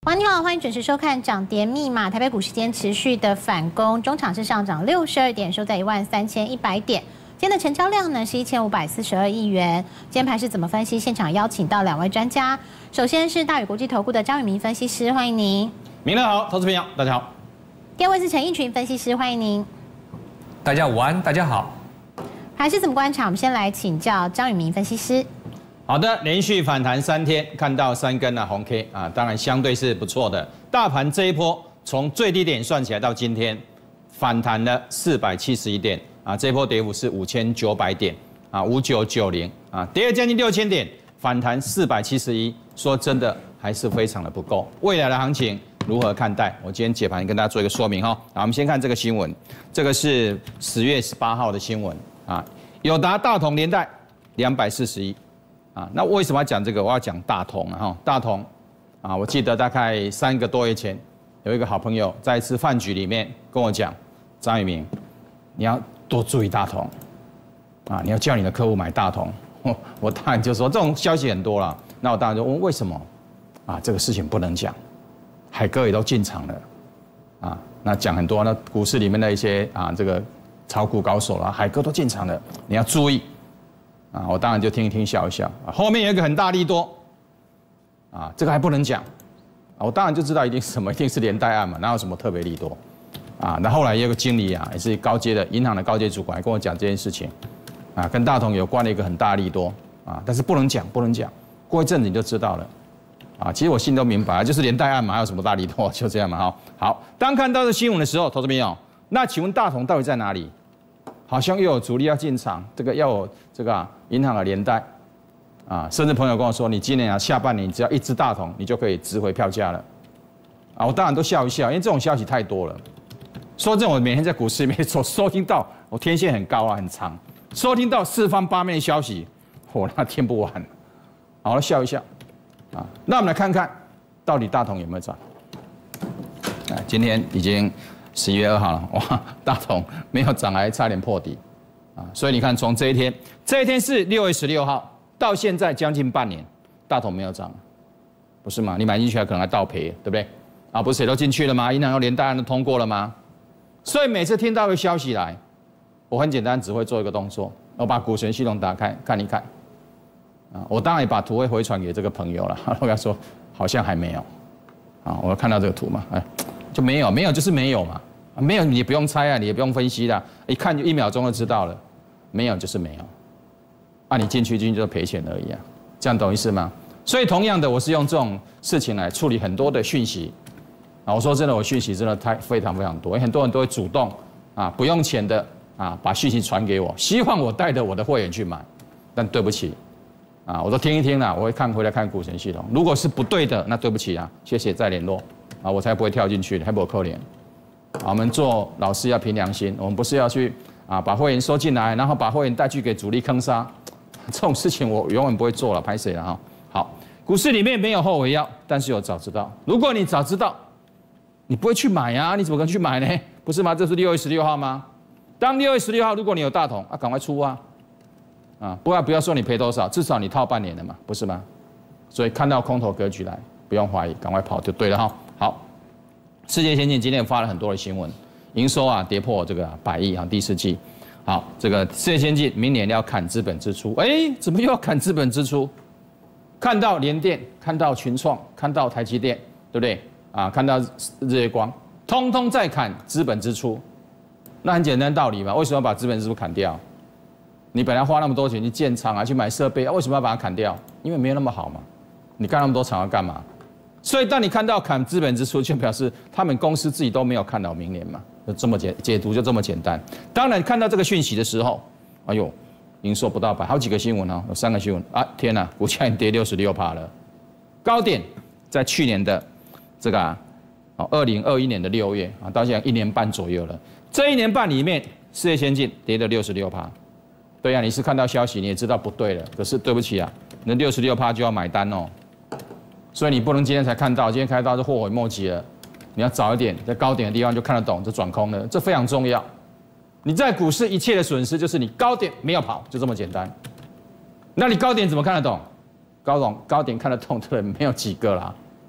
你好，欢迎准时收看涨跌密码。台北股市今天持续的反攻，中场是上涨62点，收在13100点。今天的成交量呢是1542亿元。今天盘是怎么分析？现场邀请到2位专家，首先是大宇国际投顾的张宇明分析师，欢迎您。 明乐好，投资朋友大家好。 第二位是陈奕群分析师，欢迎您。 大家午安，大家好。 盘是怎么观察？我们先来请教张宇明分析师。 好的，连续反弹3天，看到3根红 K 啊，当然相对是不错的。大盘这一波从最低点算起来到今天，反弹了471点啊，这一波跌幅是5900点啊，5990啊，跌了将近6000点，反弹471，说真的还是非常的不够。未来的行情如何看待？我今天解盘跟大家做一个说明哈。好，我们先看这个新闻，这个是10月18号的新闻啊，友达、大同连带241。啊，那为什么要讲这个？我要讲大同啊，大同啊，我记得大概3个多月前，有一个好朋友在一次饭局里面跟我讲，张宇明，你要多注意大同，啊，你要叫你的客户买大同。我当然就说这种消息很多了，那我当然就问为什么？啊，这个事情不能讲，海哥也都进场了，啊，那讲很多，那股市里面的一些啊这个炒股高手啦，海哥都进场了，你要注意。啊，我当然就听一听笑一笑。后面有一个很大利多，啊，这个还不能讲，啊，我当然就知道一定是什么，一定是连带案嘛，哪有什么特别利多，啊，那后来也有个经理啊，也是高阶的银行的高阶主管，跟我讲这件事情，啊，跟大同有关的一个很大利多，啊，但是不能讲，不能讲，过一阵子你就知道了，啊，其实我心都明白，就是连带案嘛，还有什么大利多，就这样嘛，哈。好，当看到这新闻的时候，投资朋友，那请问大同到底在哪里？好像又有主力要进场，这个要有这个银行的连带，啊，甚至朋友跟我说，你今年啊下半年只要1只大同，你就可以值回票价了，啊，我当然都笑一笑，因为这种消息太多了。说真的，我每天在股市里面收听到，我天线很高啊，很长，收听到4方8面的消息，我那听不完，好，笑一笑，啊，那我们来看看，到底大同有没有涨？啊，今天已经11月2号了，哇，大同没有涨，还差点破底，啊，所以你看，从这一天是6月16号到现在将近半年，大同没有涨，不是吗？你买进去还可能还倒赔，对不对？啊，不是谁都进去了吗？银行要连带案都通过了吗？所以每次听到一个消息来，我很简单，只会做一个动作，我把股神系统打开看一看，啊，我当然也把图会回传给这个朋友了，我跟他说好像还没有，啊，我看到这个图嘛，哎，就没有就是没有嘛。没有你也不用猜啊，你也不用分析啦，一看就1秒钟就知道了，没有就是没有，啊，你进去就赔钱而已啊，这样懂意思吗？所以同样的，我是用这种事情来处理很多的讯息，啊，我说真的，我讯息真的非常多，因为很多人都会主动啊不用钱的啊把讯息传给我，希望我带着我的会员去买，但对不起，啊，我都听一听啦，我会回来看股神系统，如果是不对的，那对不起啊，谢谢再联络，啊，我才不会跳进去，还不可怜。我们做老师要凭良心，我们不是要去啊把会员收进来，然后把会员带去给主力坑杀，这种事情我永远不会做了，拍谁了哈？好，股市里面没有后悔药，但是有早知道。如果你早知道，你不会去买啊，你怎么可能去买呢？不是吗？这是6月16号吗？当6月16号，如果你有大同啊，赶快出啊！啊，不要说你赔多少，至少你套半年了嘛，不是吗？所以看到空头格局来，不用怀疑，赶快跑就对了哈。好。世界先进今天发了很多的新闻，营收啊跌破这个100亿啊，第4季。好，这个世界先进明年要砍资本支出，哎，怎么又要砍资本支出？看到联电，看到群创，看到台积电，对不对？啊，看到日月光，通通在砍资本支出。那很简单道理嘛，为什么要把资本支出砍掉？你本来花那么多钱去建厂啊，去买设备啊，为什么要把它砍掉？因为没有那么好嘛。你干那么多厂要干嘛？所以，当你看到砍资本支出，就表示他们公司自己都没有看到明年嘛，就这么解读就这么简单。当然，看到这个讯息的时候，哎呦，营收不到100，好几个新闻哦，有3个新闻啊，天哪，股价已经跌66%了，高点在去年的这个2021年的6月啊，到现在1年半左右了。这1年半里面，世界先进跌了66%。对呀，你是看到消息你也知道不对了，可是对不起啊，那66%就要买单哦。所以你不能今天才看到，今天看到是后悔莫及了。你要早一点，在高点的地方就看得懂，这转空了，这非常重要。你在股市一切的损失就是你高点没有跑，就这么简单。那你高点怎么看得懂？高点看得懂的人没有几个啦。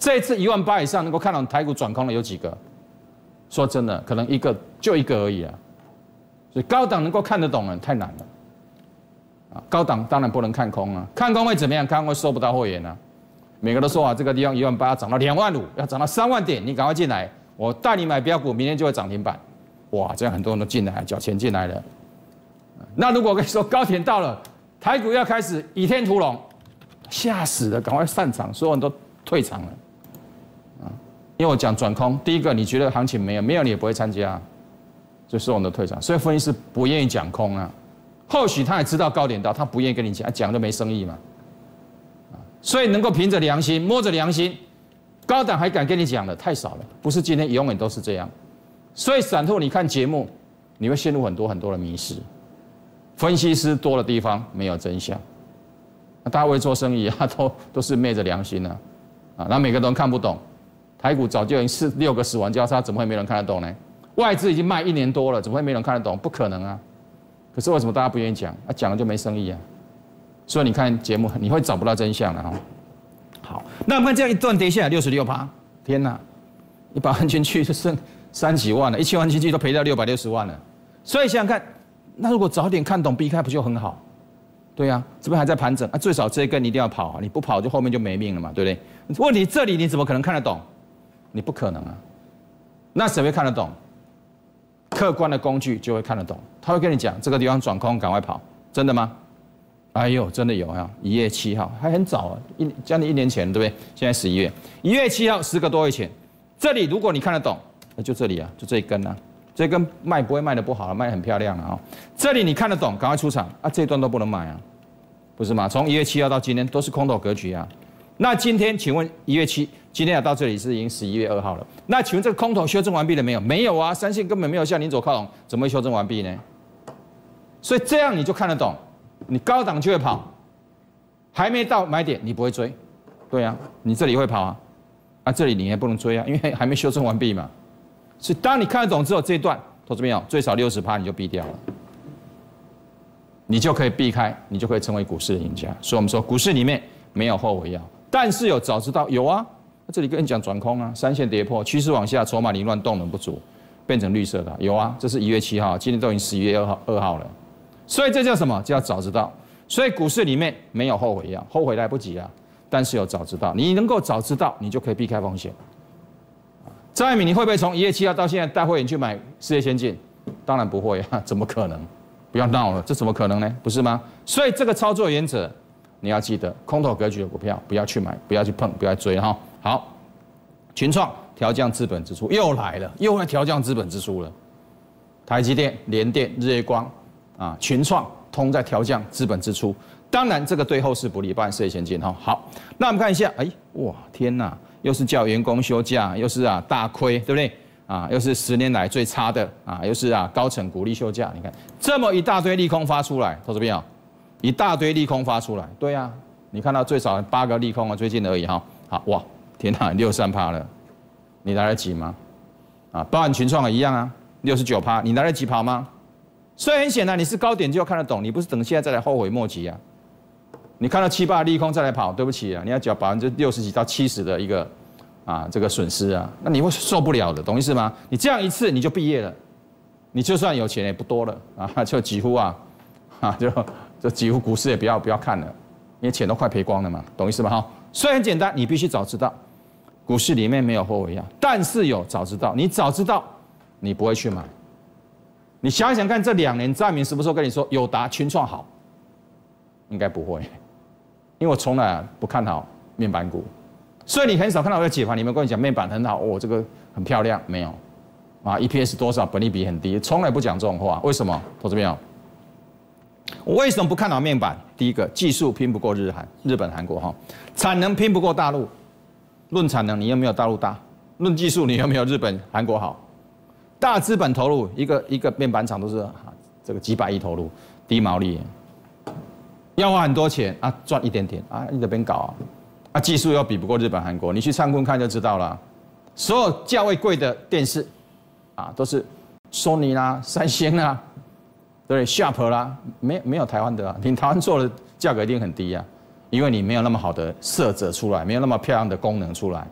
这一次18000以上能够看懂台股转空的有几个？说真的，可能就一个而已啊。所以高档能够看得懂的太难了。啊，高档当然不能看空啊，看空会怎么样？看空会收不到会员啊。每个都说啊，这个地方18000要涨到25000，要涨到3万点，你赶快进来，我带你买标股，明天就会涨停板。哇，这样很多人都进来，缴钱进来了。那如果我跟你说高点到了，台股要开始倚天屠龙，吓死了，赶快散场，所有人都退场了。啊，因为我讲转空，第一个你觉得行情没有你也不会参加，所以所有人都退场。所以分析师不愿意讲空啊，或许他也知道高点到，他不愿意跟你讲，讲就没生意嘛。所以能够凭着良心，摸着良心，高档还敢跟你讲的太少了，不是今天永远都是这样。所以散户你看节目，你会陷入很多的迷失。分析师多的地方没有真相，大家会做生意啊，都是昧着良心啊，那每个人都看不懂，台股早就已经6个死亡交叉，怎么会没人看得懂呢？外资已经卖1年多了，怎么会没人看得懂？不可能啊！可是为什么大家不愿意讲？讲了就没生意啊！所以你看节目，你会找不到真相了哈。好，那我们看这样一段跌下来66%，天哪！100万进去就剩3几万了，1000万进去都赔掉660万了。所以想想看，那如果早点看懂避开不就很好？对呀，这边还在盘整啊，最少这一根你一定要跑啊，你不跑就后面就没命了嘛，对不对？问题这里你怎么可能看得懂？你不可能啊。那谁会看得懂？客观的工具就会看得懂，他会跟你讲这个地方转空，赶快跑，真的吗？哎呦，真的有啊！1月7号还很早啊，将近1年前，对不对？现在11月，1月7号10个多月前，这里如果你看得懂，那就这里啊，就这一根啊，这一根卖不会卖的不好了，卖得很漂亮啊！这里你看得懂，赶快出场啊！这一段都不能买啊，不是吗？从1月7号到今天都是空头格局啊。那今天请问1月7，今天到这里是已经11月2号了，那请问这个空头修正完毕了没有？没有啊，三线根本没有向您走靠拢，怎么会修正完毕呢？所以这样你就看得懂。你高档就会跑，还没到买点你不会追，对啊，你这里会跑啊，这里你也不能追啊，因为还没修正完毕嘛。所以当你看得懂之后，这一段投资朋友最少60%你就避掉了，你就可以避开，你就可以成为股市的赢家。所以我们说股市里面没有后悔药，但是有早知道有啊。这里跟你讲转空啊，3线跌破，趋势往下，筹码凌乱，动能不足，变成绿色的有啊。这是1月7号，今天都已经11月2号了。所以这叫什么？叫早知道。所以股市里面没有后悔药，后悔来不及啊。但是有早知道，你能够早知道，你就可以避开风险。张爱民，你会不会从1月7号到现在带会员去买世界先进？当然不会啊，怎么可能？不要闹了，这怎么可能呢？不是吗？所以这个操作原则你要记得，空头格局的股票不要去买，不要去碰，不要追哈。好，群创调降资本支出又来了，又来调降资本支出了。台积电、联电、日月光。群创通在调降资本支出，当然这个对后市不利，包含世界先进哈。好，那我们看一下，哇，天哪，又是叫员工休假，又是大亏，对不对？又是10年来最差的又是高层鼓励休假，你看这么一大堆利空发出来，投资朋友，一大堆利空发出来，对啊，你看到最少8个利空啊，最近而已哈。好，哇，天哪，63%了，你来得及吗？包含群创也一样啊，69%，你来得及跑吗？所以很显然，你是高点就要看得懂，你不是等现在再来后悔莫及啊！你看到7、8利空再来跑，对不起啊，你要缴60几到70的一个这个损失啊，那你会受不了的，懂意思吗？你这样一次你就毕业了，你就算有钱也不多了就几乎就几乎股市也不要看了，因为钱都快赔光了嘛，懂意思吗？哈，所以很简单，你必须早知道，股市里面没有后悔药，但是有早知道，你早知道你不会去买。你想想看，这2年张爱民什么时候跟你说友达、群创好？应该不会，因为我从来不看好面板股，所以你很少看到我的解盘里面跟你讲面板很好，这个很漂亮，没有，EPS 多少，本益比很低，从来不讲这种话。为什么？投资朋友，我为什么不看好面板？第一个，技术拼不过日本、韩国哈，产能拼不过大陆。论产能，你有没有大陆大？论技术，你有没有日本、韩国好？大资本投入，一个面板厂都是这个几百亿投入，低毛利，要花很多钱赚一点点你这边搞技术又比不过日本、韩国，你去灿坤看就知道了。所有价位贵的电视都是 Sony 啦、三星啦，对 Sharp 啦，没有台湾的你台湾做的价格一定很低因为你没有那么好的色泽出来，没有那么漂亮的功能出来，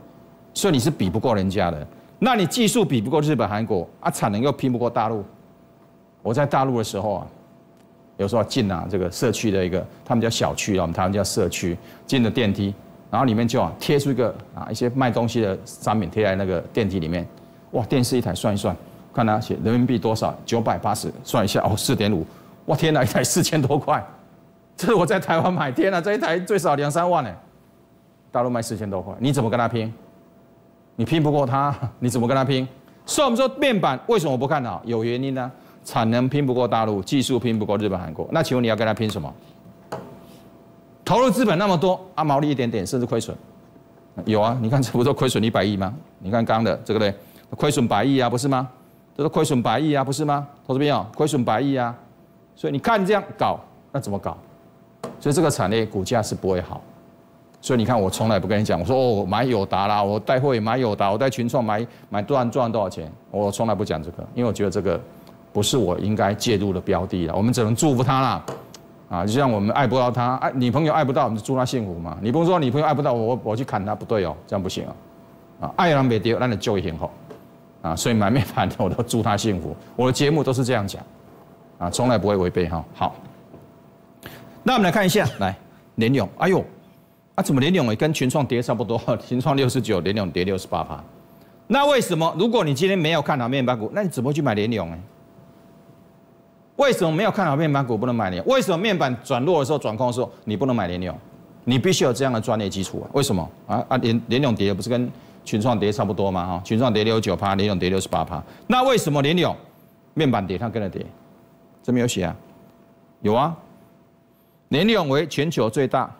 所以你是比不过人家的。那你技术比不过日本、韩国啊，产能又拼不过大陆。我在大陆的时候啊，有时候进这个社区的一个，他们叫小区啊，我们台湾叫社区，进了电梯，然后里面就贴出一些卖东西的商品贴在那个电梯里面。哇，电视一台算一算，看它写人民币多少，980，算一下哦，4.5，哇天哪，一台4000多块，这是我在台湾买，天哪，这一台最少2、3万呢，大陆卖4000多块，你怎么跟他拼？你拼不过他，你怎么跟他拼？所以我们说面板为什么我不看好？有原因啊，产能拼不过大陆，技术拼不过日本、韩国，那请问你要跟他拼什么？投入资本那么多啊，毛利一点点，甚至亏损，有啊，你看这不都亏损100亿吗？你看刚刚的这个对。亏损100亿啊，不是吗？这都亏损100亿啊，不是吗？投资朋友，亏损100亿啊，所以你看这样搞，那怎么搞？所以这个产业股价是不会好。所以你看，我从来不跟你讲，我说哦买友达啦，我带会买友达，我带群创买赚多少钱，我从来不讲这个，因为我觉得这个不是我应该介入的标的啦，我们只能祝福他啦。啊，就像我们爱不到他，女朋友爱不到，我们就祝他幸福嘛。你不是说女朋友爱不到我去砍他，不对哦，这样不行哦。啊，爱人没丢，那你就会很好。啊，所以买面板的我都祝他幸福。我的节目都是这样讲，啊，从来不会违背哈。好，那我们来看一下，来联咏，哎呦，啊怎么联咏也跟群创跌差不多？群创69，联咏跌68%。那为什么？如果你今天没有看好面板股，那你怎么会去买联咏呢？为什么没有看好面板股不能买联咏？为什么面板转弱的时候、转空的时候你不能买联咏？你必须有这样的专业基础啊？为什么？联咏跌的不是跟群创跌差不多嘛？哈，群创跌69%，联咏跌68%。那为什么联咏面板跌，它跟着跌？这边有写啊，有啊。联咏为全球最大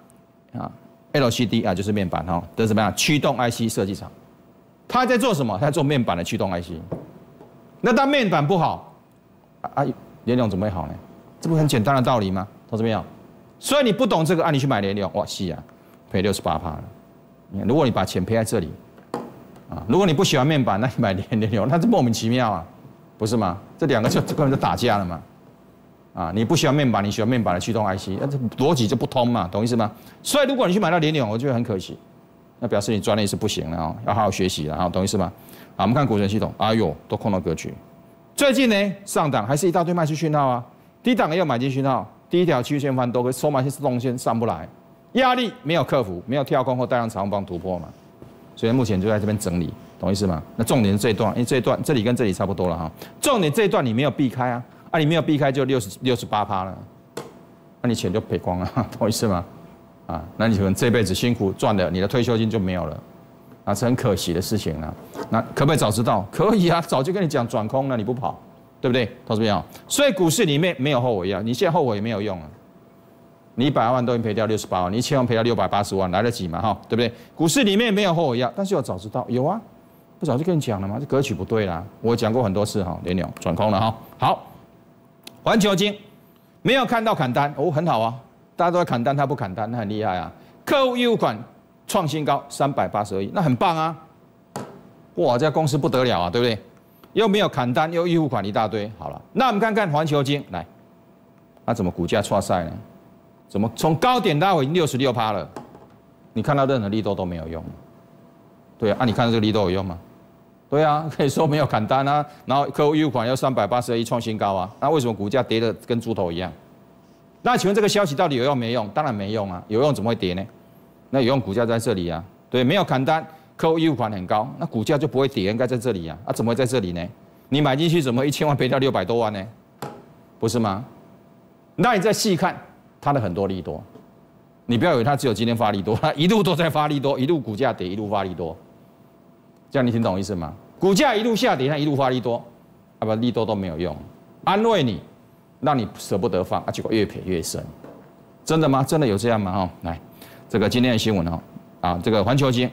LCD 啊，就是面板哈的怎么样驱动 IC 设计厂，它在做什么？它在做面板的驱动 IC。那当面板不好联咏怎么会好呢？这不很简单的道理吗？投资朋友，所以你不懂这个你去买联咏，哇，是啊，赔68%了。你看，如果你把钱赔在这里。如果你不喜欢面板，那你买联咏，那是莫名其妙啊，不是吗？这两个就根本就打架了嘛。你不喜欢面板，你喜欢面板的驱动 IC， 那这逻辑就不通嘛，懂意思吗？所以如果你去买到联咏，我觉得很可惜，那表示你专业是不行了哦，要好好学习了，懂意思吗？好，我们看股神系统，哎呦，都空头格局。最近呢，上档还是一大堆卖出讯号啊，低档也有买进讯号，第一条区间翻多，收买线动线上不来，压力没有克服，没有跳空或带量长方突破嘛。所以目前就在这边整理，懂意思吗？那重点是这一段，因为这一段这里跟这里差不多了哈。重点这一段你没有避开啊，你没有避开就68%了，那你钱就赔光了，懂意思吗？那你可能这辈子辛苦赚的，你的退休金就没有了，是很可惜的事情了。那可不可以早知道？可以啊，早就跟你讲转空了，你不跑，对不对？投资朋友，所以股市里面没有后悔药，你现在后悔也没有用啊。你100万都已经赔掉68万，你1000万赔掉680万，来得及嘛？对不对？股市里面没有后悔药，但是有早知道，有啊，不早就跟你讲了吗？这格局不对啦，我讲过很多次联咏转空了哈。好，环球晶没有看到砍单很好啊，大家都在砍单，他不砍单，那很厉害啊。客户业务款创新高382亿，那很棒啊！哇，这家公司不得了啊，对不对？又没有砍单，又业务款一大堆，好了，那我们看看环球晶来，怎么股价挫赛呢？怎么从高点到已经66%了？你看到任何利多都没有用。对啊，你看到这个利多有用吗？对啊，可以说没有砍单啊，然后客户业务款要382亿创新高啊，那为什么股价跌得跟猪头一样？那请问这个消息到底有用没用？当然没用啊，有用怎么会跌呢？那有用股价在这里啊，对，没有砍单，客户业务款很高，那股价就不会跌，应该在这里啊，怎么会在这里呢？你买进去怎么1000万赔掉600多万呢？不是吗？那你再细看。它的很多利多，你不要以为它只有今天发利多，它一路都在发利多，一路股价跌，一路发利多，这样你听懂意思吗？股价一路下跌，它一路发利多，利多都没有用，安慰你，让你舍不得放，结果越赔越深，真的吗？真的有这样吗？来，这个今天的新闻这个环球晶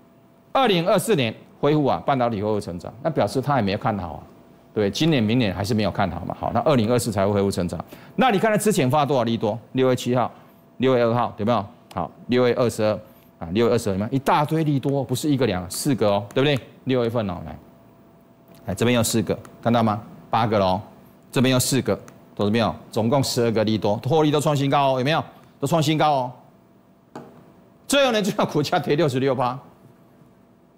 ，2024年恢复半导体恢复成长，那表示它也没有看好啊。对，今年、明年还是没有看好嘛。好，那2024才会恢复成长。那你看它之前发多少利多？6月7号、6月2号，有没有？好，6月226月22有没有？一大堆利多，不是1个2个，4个哦，对不对？6月份来，这边有4个，看到吗？8个喽，这边有4个，懂没有？总共12个利多，获利都创新高哦，有没有？都创新高哦。最后呢，就要股价跌66%，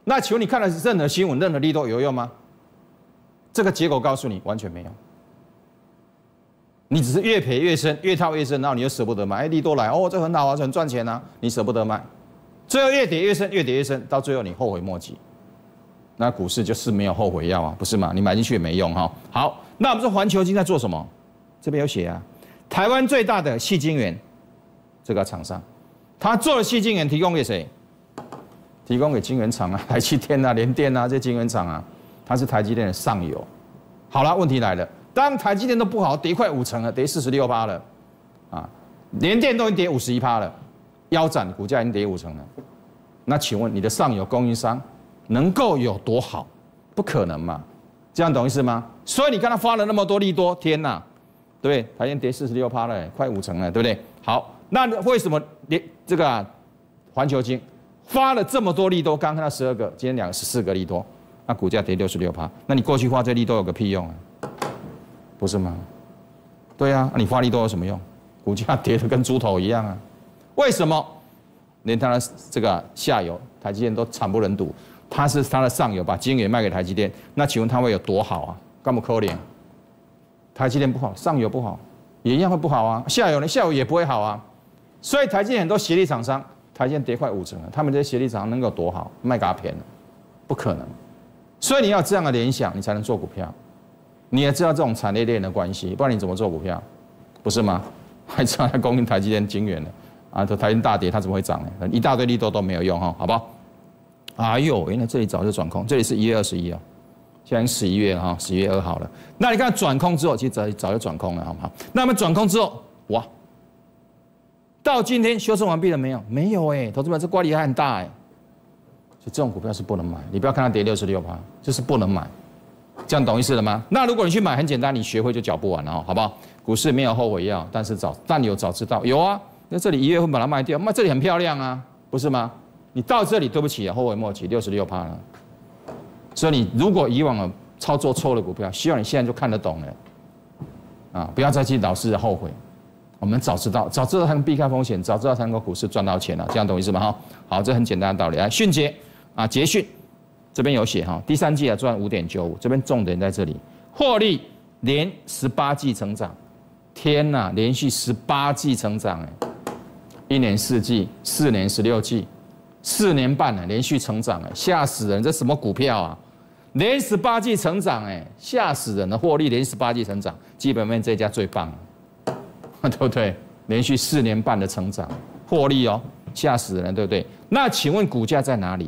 那请问你看了任何新闻、任何利多有用吗？这个结果告诉你完全没有。你只是越赔越深，越套越深，然后你又舍不得买。哎，利多来哦，这很好啊，很赚钱啊，你舍不得买，最后越跌越深，越跌越深，到最后你后悔莫及。那股市就是没有后悔药啊，不是吗？你买进去也没用哈。好，那我们说环球晶在做什么？这边有写啊，台湾最大的矽晶圆这个厂商，他做的矽晶圆提供给谁？提供给晶圆厂啊，台积电啊、联电啊这些晶圆厂啊，它是台积电的上游。好了，问题来了，当台积电都不好，跌快50%了，跌46%了，啊，联电都已经跌51%了，腰斩，股价已经跌50%了。那请问你的上游供应商能够有多好？不可能嘛，这样懂意思吗？所以你看他发了那么多利多，天哪，对不对？台积电跌46%了，快50%了，对不对？好，那为什么这个环球晶发了这么多利多？刚刚看到12个，今天14个利多，那股价跌66%，那你过去发这利多有个屁用啊？不是吗？对啊，你发利多有什么用？股价跌得跟猪头一样啊？为什么？连它的这个下游台积电都惨不忍睹，它是它的上游把晶圆卖给台积电，那请问它会有多好啊？干嘛可怜？台积电不好，上游不好，也一样会不好啊。下游呢？下游也不会好啊。所以台积电很多协力厂商，台积电跌快50%了，他们这些协力厂商能够多好？卖给他便宜，不可能。所以你要这样的联想，你才能做股票。你也知道这种产业链的关系，不然你怎么做股票？不是吗？还知道它供应台积电晶圆呢？啊，这台积电大跌，它怎么会涨呢？一大堆利多都没有用哈，好不好？哎呦，原来这里早就转空，这里是1月21哦，现在已经11月了哈，11月2号了。那你看转空之后，其实早就转空了，好不好？那么转空之后，哇，到今天修正完毕了没有？没有哎，投资者这乖离还很大哎，所以这种股票是不能买。你不要看它跌66%，就是不能买。这样懂意思了吗？那如果你去买，很简单，你学会就缴不完了哦，好不好？股市没有后悔药，但有早知道，有啊。那这里1月份把它卖掉，这里很漂亮啊，不是吗？你到这里，对不起啊，后悔莫及，66%了。所以你如果以往操作错了股票，希望你现在就看得懂了，啊，不要再去老是后悔。我们早知道才能避开风险，早知道才能够股市赚到钱了，这样懂意思吗？哈，好，这很简单的道理。来，迅捷啊，捷讯。这边有写哈，第3季赚5.95，这边重点在这里，获利连18季成长，天哪，连续18季成长哎，1年4季，4年16季，4年半了，连续成长哎，吓死人！这什么股票啊？连18季成长哎，吓死人了！获利连18季成长，基本面这家最棒了，对不对？连续4年半的成长，获利哦，吓死人，对不对？那请问股价在哪里？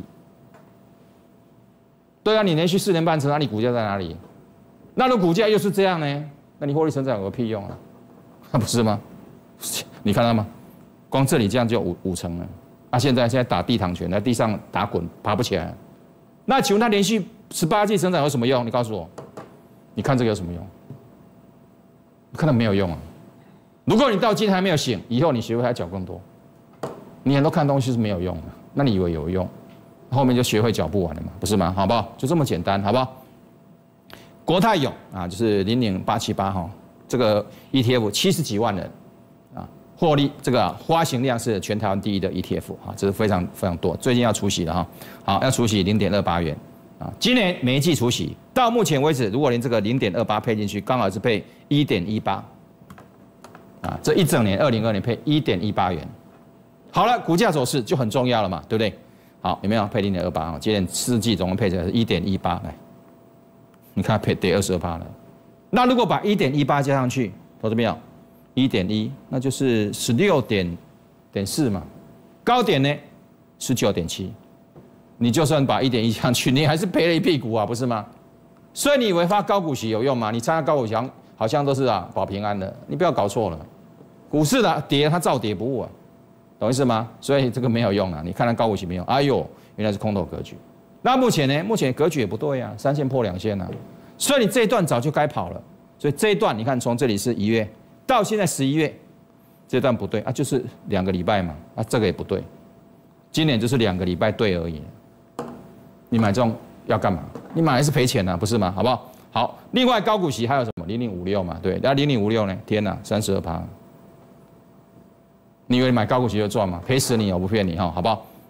对啊，你连续4年半成长，你股价在哪里？那如果股价又是这样呢？那你获利成长有个屁用啊？那不是吗？你看到吗？光这里这样就五成了。啊，现在打地躺拳，在地上打滚，爬不起来。那请问它连续18季成长有什么用？你告诉我，你看这个有什么用？看到没有用啊？如果你到今天还没有醒，以后你学会还缴更多。你很多看东西是没有用的，那你以为有用？后面就学会缴不完了嘛，不是吗？好不好？就这么简单，好不好？国泰永啊，就是00878哈，这个 ETF 70几万人啊，获利这个发行量是全台湾第1的 ETF 啊，这是非常非常多。最近要除息了哈，好，要除息0.28元啊，今年每一季除息，到目前为止，如果连这个0.28配进去，刚好是配1.18啊，这一整年2022年配1.18元。好了，股价走势就很重要了嘛，对不对？好，有没有配0.28啊？今年4季总共配起来是1.18，来，你看配跌22%了。那如果把1.18加上去，投资没有？1.1，那就是16.4嘛。高点呢19.7，你就算把1.1加上去，你还是赔了一屁股啊，不是吗？所以你以为发高股息有用吗？你参加高股息好像都是保平安的，你不要搞错了。股市的跌它照跌不误啊。懂意思吗？所以这个没有用啊！你看它高股息没有？哎呦，原来是空头格局。那目前呢？目前格局也不对啊，3线破2线啊，所以你这一段早就该跑了。所以这一段你看，从这里是1月到现在11月，这段不对啊，就是2个礼拜嘛，啊这个也不对，今年就是2个礼拜对而已。你买这种要干嘛？你买还是赔钱啊，不是吗？好不好？好，另外高股息还有什么？0056嘛，对，那0056呢？天哪，32%。你以为买高股息就赚吗？赔死你，我不骗你哈，好不好？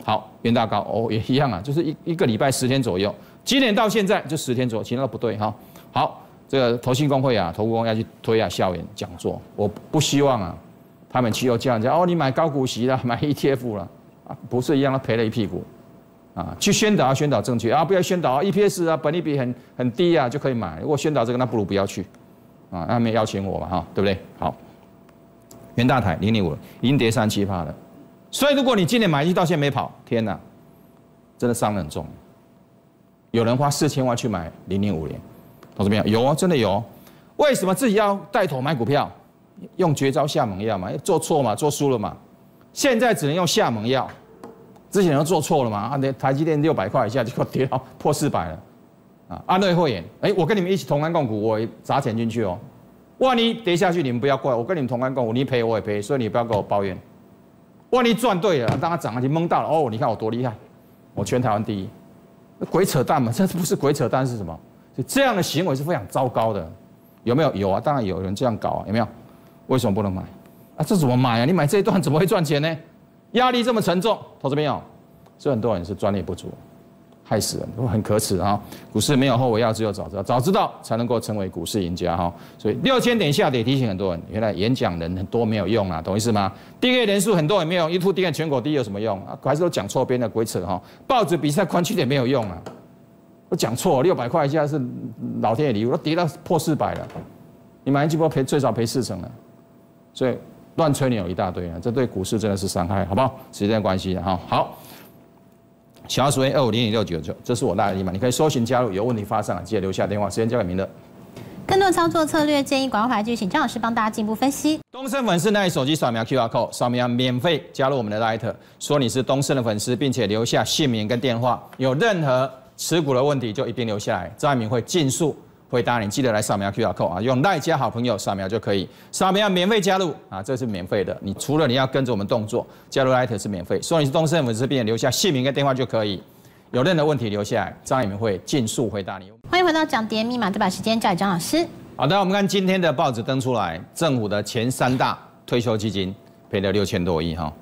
好，元大高哦也一样啊，就是一个礼拜10天左右，今年到现在就10天左右，其他都不对哈。好，这个投信公会啊，投顾公要去推啊校园讲座，我不希望啊，他们去又叫人家哦，你买高股息啦，买 ETF 啦，啊，不是一样，他赔了一屁股。啊，去宣导宣导正确啊，不要宣导啊 ，EPS 啊，本益比很低啊就可以买。如果宣导这个，那不如不要去，啊，那没邀请我嘛，哈，对不对？好，元大台005已经跌3-7%了，所以如果你今年买进到现在没跑，天哪，真的伤得很重。有人花4000万去买0050，同志们有哦，真的有。为什么自己要带头买股票？用绝招下猛药嘛，做错嘛，做输了嘛，现在只能用下猛药。之前都做错了嘛？啊，台积电600块以下就跌到破400了，啊，安瑞会员，我跟你们一起同甘共苦，我也砸钱进去哦。万一跌下去，你们不要怪我，跟你们同甘共苦，你赔我也赔，所以你不要跟我抱怨。万一赚对了，当它涨上去蒙到了，哦，你看我多厉害，我全台湾第一，鬼扯淡嘛？这不是鬼扯淡是什么？这样的行为是非常糟糕的，有没有？有啊，当然有人这样搞啊，有没有？为什么不能买？啊，这怎么买啊？你买这一段怎么会赚钱呢？压力这么沉重，投资朋友，所以很多人是专业不足，害死人，很可耻啊！股市没有后悔药，只有早知道，早知道才能够成为股市赢家哈。所以6000点下跌，提醒很多人，原来演讲人很多没有用啊，懂意思吗？订阅人数很多也没有用 ，YouTube 订阅全国第一有什么用啊？还是都讲错边的鬼扯哈！报纸比赛关区点没有用啊，我讲错，600块以下是老天爷礼物，都跌到破400了，你买一季波最少赔40%了，所以。乱吹牛一大堆啊，这对股市真的是伤害，好不好？时间关系哈，好。小鼠 A250069，这是我大的密码，你可以搜寻加入，有问题发上，记得留下电话。时间交给明乐。 更多操作策略建议，广告牌继续请张老师帮大家进一步分析。 东森粉丝那手机扫描 QR code， 扫描免费加入我们的 Light， 说你是东森的粉丝，并且留下姓名跟电话，有任何持股的问题就一并留下来，张一鸣会尽速回答你，记得来扫描 QR code 啊，用赖加好朋友扫描就可以，扫描免费加入啊，这是免费的。你除了你要跟着我们动作，加入 Light 是免费，说你是东森粉丝，并且留下姓名跟电话就可以。有任何问题留下来，张一鸣会尽速回答你。 欢迎回到涨跌密码，这把时间交给张老师。 好的，我们看今天的报纸登出来，政府的前3大退休基金赔了6000多亿哈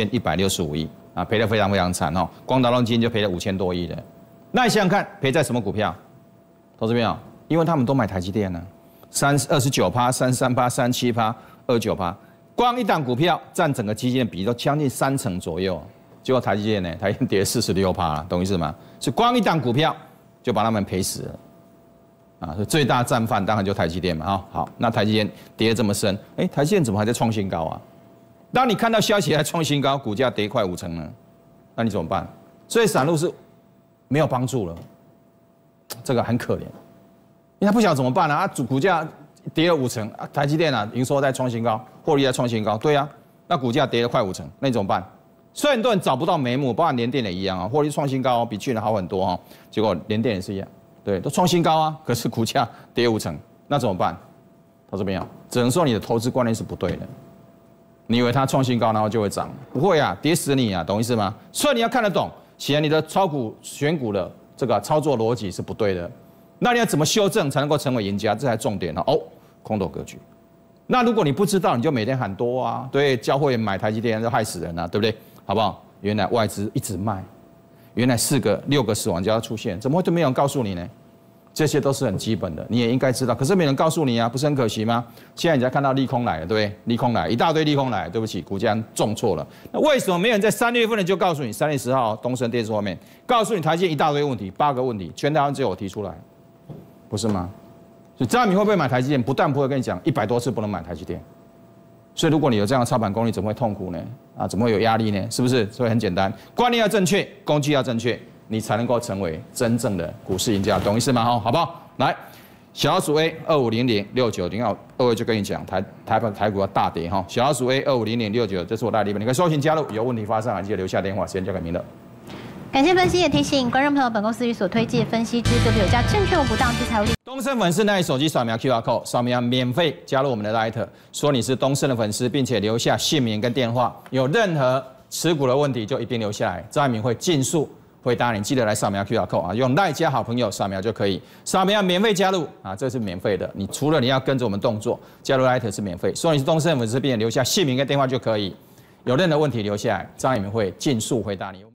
，6165亿啊，赔得非常非常惨哈。光劳动基金就赔了5000多亿的。那你想想看，赔在什么股票？投资朋友？因为他们都买台积电呢，29%、33%、37%、29%，光一档股票占整个基金的比例都将近30%左右。结果台积电呢，台积电跌46%，懂意思吗？是光一档股票就把他们赔死了，啊，所以最大战犯当然就台积电嘛，哈。好，那台积电跌得这么深，台积电怎么还在创新高啊？当你看到消息还创新高，股价跌快50%呢，那你怎么办？所以散户是没有帮助了，这个很可怜。因为他不晓得怎么办啊，股价跌了50%，啊，台积电啊营收在创新高，获利在创新高，对啊，那股价跌了快50%，那你怎么办？虽然很多人找不到眉目，包含联电也一样啊，获利创新高，比去年好很多哈，结果联电也是一样，对，都创新高啊，可是股价跌50%，那怎么办？投资朋友，只能说你的投资观念是不对的，你以为它创新高然后就会涨，不会啊，跌死你啊，懂意思吗？所以你要看得懂，显然你的炒股选股的这个操作逻辑是不对的。那你要怎么修正才能够成为赢家？这才重点哦，空头格局。那如果你不知道，你就每天喊多啊，对，教会买台积电就害死人啊，对不对？好不好？原来外资一直卖，原来6个死亡交叉出现，怎么会都没有人告诉你呢？这些都是很基本的，你也应该知道。可是没人告诉你啊，不是很可惜吗？现在你才看到利空来了，对不对？利空来，一大堆利空来，对不起，股价重挫了。那为什么没有人在3月份的就告诉你？3月10号东森电视后面告诉你台积电一大堆问题，8个问题，全台湾只有我提出来。不是吗？所以张一鸣会不会买台积电？不但不会跟你讲100多次不能买台积电，所以如果你有这样的操盘功力，怎么会痛苦呢？啊，怎么会有压力呢？是不是？所以很简单，观念要正确，工具要正确，你才能够成为真正的股市赢家，懂意思吗？好不好？来，小老鼠 A250069，二位就跟你讲，台股要大跌哈。小老鼠 A250069，这是我带的礼品，你可以搜寻加入，有问题发上来记得留下电话，时间交给明乐。 感谢分析，也提醒观众朋友，本公司与所推荐分析之个别有价证券无不当之财务利。 东森粉丝那手机扫描 QR code， 扫描免费加入我们的 Light， 说你是东森的粉丝，并且留下姓名跟电话，有任何持股的问题就一并留下来，张一鸣会尽速回答你。记得来扫描 QR code 啊，用 Light 加好朋友扫描就可以，扫描免费加入啊，这是免费的。你除了你要跟着我们动作，加入 Light 是免费，说你是东森粉丝，并且留下姓名跟电话就可以，有任何问题留下来，张一鸣会尽速回答你。